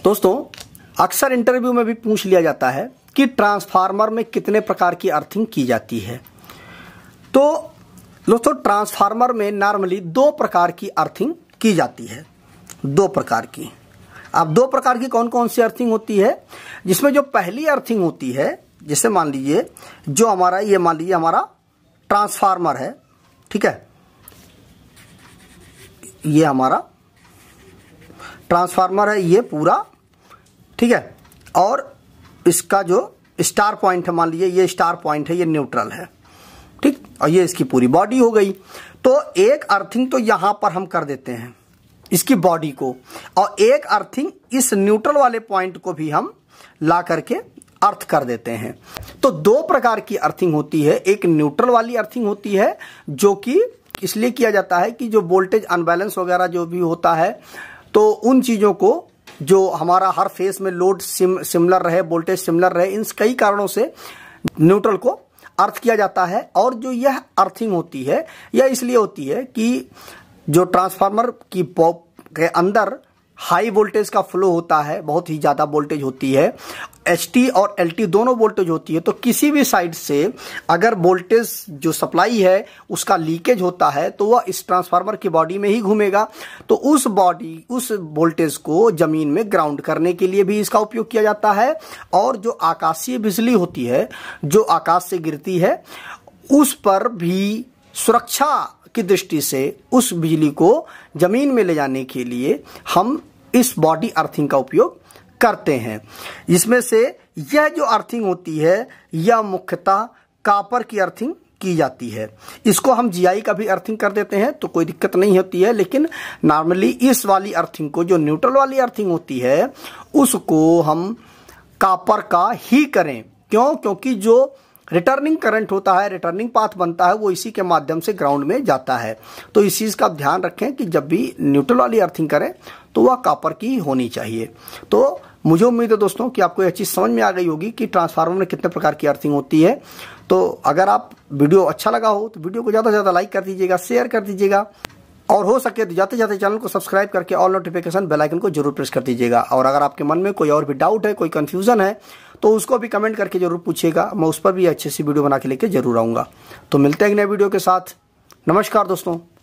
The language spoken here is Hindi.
दोस्तों अक्सर इंटरव्यू में भी पूछ लिया जाता है कि ट्रांसफार्मर में कितने प्रकार की अर्थिंग की जाती है। तो दोस्तों ट्रांसफार्मर में नॉर्मली 2 प्रकार की अर्थिंग की जाती है। 2 प्रकार की। अब 2 प्रकार की कौन कौन सी अर्थिंग होती है, जिसमें जो पहली अर्थिंग होती है, जैसे मान लीजिए जो हमारा ये मान लीजिए हमारा ट्रांसफार्मर है, ठीक है, ये हमारा ट्रांसफार्मर है ये पूरा, ठीक है, और इसका जो स्टार पॉइंट है मान लीजिए ये स्टार पॉइंट है, ये न्यूट्रल है, ठीक, और ये इसकी पूरी बॉडी हो गई। तो एक अर्थिंग तो यहां पर हम कर देते हैं इसकी बॉडी को, और एक अर्थिंग इस न्यूट्रल वाले पॉइंट को भी हम ला करके अर्थ कर देते हैं। तो 2 प्रकार की अर्थिंग होती है। एक न्यूट्रल वाली अर्थिंग होती है जो कि इसलिए किया जाता है कि जो वोल्टेज अनबैलेंस वगैरह जो भी होता है तो उन चीजों को, जो हमारा हर फेस में लोड सिमिलर रहे, वोल्टेज सिमिलर रहे, इन कई कारणों से न्यूट्रल को अर्थ किया जाता है। और जो यह अर्थिंग होती है यह इसलिए होती है कि जो ट्रांसफार्मर की के अंदर हाई वोल्टेज का फ्लो होता है, बहुत ही ज्यादा वोल्टेज होती है, एचटी और एलटी दोनों वोल्टेज होती है। तो किसी भी साइड से अगर वोल्टेज जो सप्लाई है उसका लीकेज होता है तो वह इस ट्रांसफार्मर की बॉडी में ही घूमेगा। तो उस वोल्टेज को जमीन में ग्राउंड करने के लिए भी इसका उपयोग किया जाता है। और जो आकाशीय बिजली होती है जो आकाश से गिरती है उस पर भी सुरक्षा की दृष्टि से उस बिजली को जमीन में ले जाने के लिए हम इस बॉडी अर्थिंग का उपयोग करते हैं। इसमें से यह जो अर्थिंग होती है यह मुख्यतः कॉपर की अर्थिंग की जाती है। इसको हम जीआई का भी अर्थिंग कर देते हैं तो कोई दिक्कत नहीं होती है, लेकिन नॉर्मली इस वाली अर्थिंग को, जो न्यूट्रल वाली अर्थिंग होती है, उसको हम कॉपर का ही करें। क्यों? क्योंकि जो रिटर्निंग करंट होता है, रिटर्निंग पाथ बनता है, वो इसी के माध्यम से ग्राउंड में जाता है। तो इस चीज का ध्यान रखें कि जब भी न्यूट्रल वाली अर्थिंग करें तो वह कॉपर की होनी चाहिए। तो मुझे उम्मीद है दोस्तों कि आपको यह चीज समझ में आ गई होगी कि ट्रांसफार्मर में कितने प्रकार की अर्थिंग होती है। तो अगर आप वीडियो अच्छा लगा हो तो वीडियो को ज्यादा से ज्यादा लाइक कर दीजिएगा, शेयर कर दीजिएगा, और हो सके तो जाते जाते चैनल को सब्सक्राइब करके ऑल नोटिफिकेशन बेल आइकन को जरूर प्रेस कर दीजिएगा। और अगर आपके मन में कोई और भी डाउट है, कोई कंफ्यूजन है, तो उसको भी कमेंट करके जरूर पूछिएगा। मैं उस पर भी अच्छी सी वीडियो बना के लेके जरूर आऊंगा। तो मिलते हैं एक नए वीडियो के साथ। नमस्कार दोस्तों।